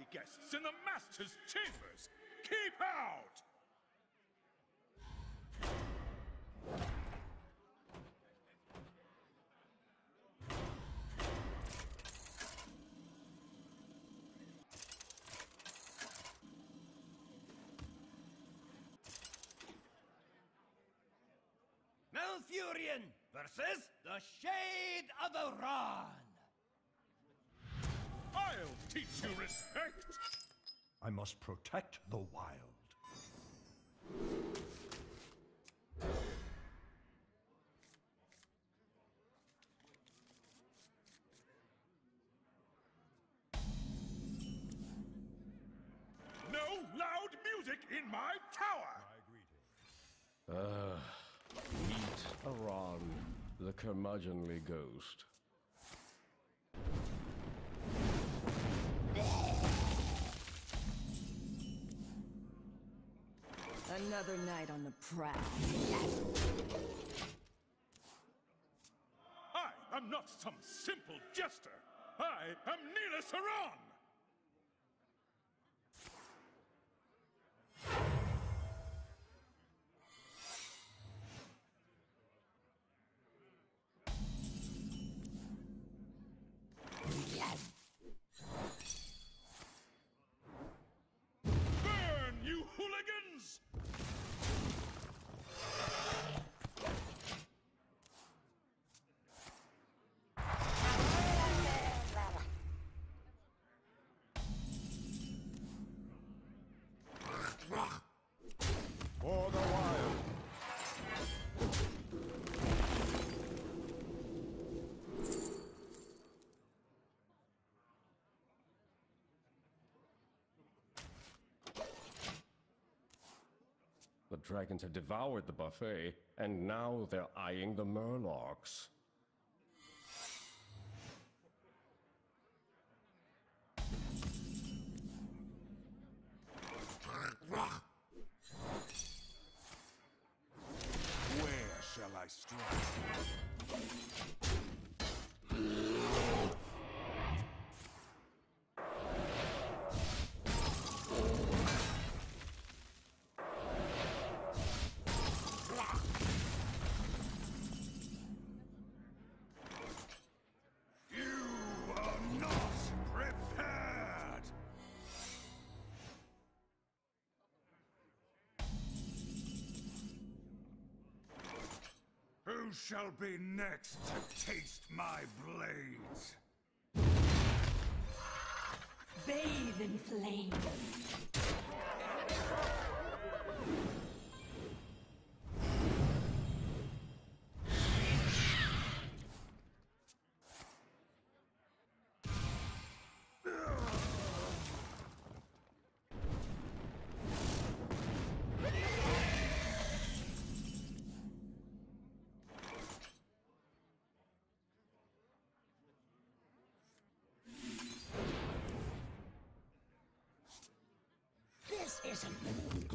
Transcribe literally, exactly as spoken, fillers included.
guests in the Master's chambers! Keep out! Malfurion versus the Shade of Aran. I'll teach you respect! I must protect the wild. No loud music in my tower! Ah, meet Aran, the curmudgeonly ghost. Another night on the prowl. I am not some simple jester! I am Neelis Aran! Burn, you hooligans! For the wild. The dragons have devoured the buffet, and now they're eyeing the murlocs. Where shall I strike? You are not prepared! Who shall be next to taste my blades? Bathe in flames. This isn't